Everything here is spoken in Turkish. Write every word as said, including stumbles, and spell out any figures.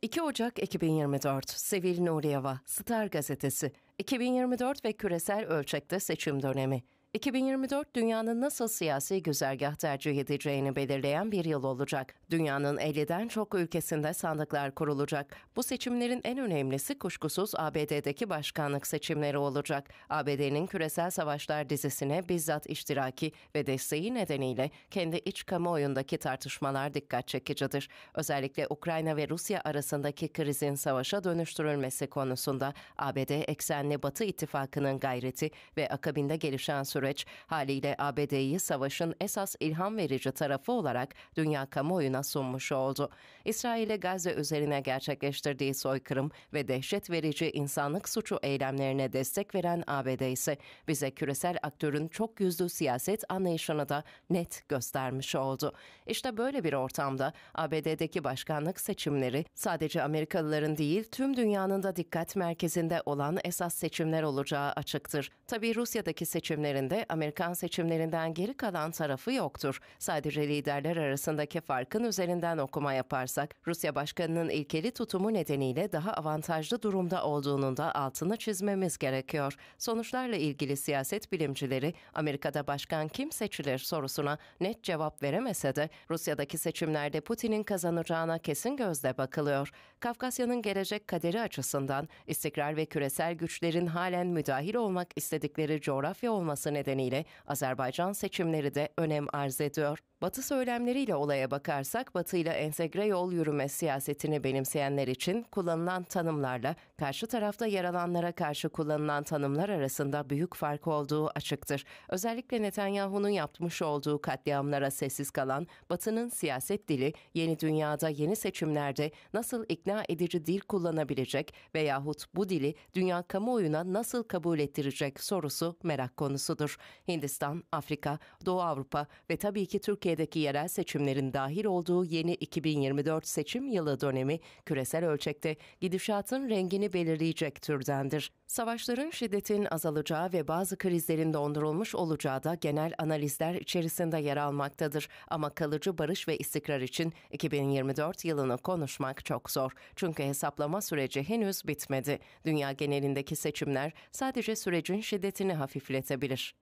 iki Ocak iki bin yirmi dört, Sevil Nuriyeva, Star Gazetesi. iki bin yirmi dört ve küresel ölçekte seçim dönemi. iki bin yirmi dört dünyanın nasıl siyasi güzergah tercih edeceğini belirleyen bir yıl olacak. Dünyanın elliden çok ülkesinde sandıklar kurulacak. Bu seçimlerin en önemlisi kuşkusuz A B D'deki başkanlık seçimleri olacak. A B D'nin küresel savaşlar dizisine bizzat iştiraki ve desteği nedeniyle kendi iç kamuoyundaki tartışmalar dikkat çekicidir. Özellikle Ukrayna ve Rusya arasındaki krizin savaşa dönüştürülmesi konusunda A B D eksenli Batı ittifakının gayreti ve akabinde gelişen süreç Süreç, haliyle A B D'yi savaşın esas ilham verici tarafı olarak dünya kamuoyuna sunmuş oldu. İsrail'e Gazze üzerine gerçekleştirdiği soykırım ve dehşet verici insanlık suçu eylemlerine destek veren A B D ise bize küresel aktörün çok yüzlü siyaset anlayışını da net göstermiş oldu. İşte böyle bir ortamda A B D'deki başkanlık seçimleri sadece Amerikalıların değil tüm dünyanın da dikkat merkezinde olan esas seçimler olacağı açıktır. Tabii Rusya'daki seçimlerinde Amerikan seçimlerinden geri kalan tarafı yoktur. Sadece liderler arasındaki farkın üzerinden okuma yaparsak, Rusya Başkanı'nın ilkeli tutumu nedeniyle daha avantajlı durumda olduğunun da altını çizmemiz gerekiyor. Sonuçlarla ilgili siyaset bilimcileri, Amerika'da başkan kim seçilir sorusuna net cevap veremese de, Rusya'daki seçimlerde Putin'in kazanacağına kesin gözle bakılıyor. Kafkasya'nın gelecek kaderi açısından, istikrar ve küresel güçlerin halen müdahil olmak istedikleri coğrafya olması nedeniyle Azerbaycan seçimleri de önem arz ediyor. Batı söylemleriyle olaya bakarsak, Batı ile entegre yol yürüme siyasetini benimseyenler için kullanılan tanımlarla karşı tarafta yer alanlara karşı kullanılan tanımlar arasında büyük fark olduğu açıktır. Özellikle Netanyahu'nun yapmış olduğu katliamlara sessiz kalan Batı'nın siyaset dili, yeni dünyada yeni seçimlerde nasıl ikna edici dil kullanabilecek veyahut bu dili dünya kamuoyuna nasıl kabul ettirecek sorusu merak konusudur. Hindistan, Afrika, Doğu Avrupa ve tabii ki Türkiye Türkiye'deki yerel seçimlerin dahil olduğu yeni iki bin yirmi dört seçim yılı dönemi küresel ölçekte gidişatın rengini belirleyecek türdendir. Savaşların şiddetin azalacağı ve bazı krizlerin dondurulmuş olacağı da genel analizler içerisinde yer almaktadır. Ama kalıcı barış ve istikrar için iki bin yirmi dört yılını konuşmak çok zor. Çünkü hesaplama süreci henüz bitmedi. Dünya genelindeki seçimler sadece sürecin şiddetini hafifletebilir.